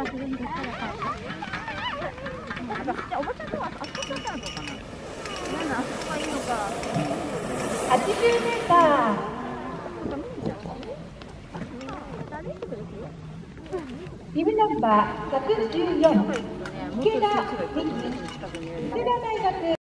がするんだったらおばちゃんとはあそこだったのかな。あそこがいいのか。 80m。ビブナンバー114、池田美希、池田大学。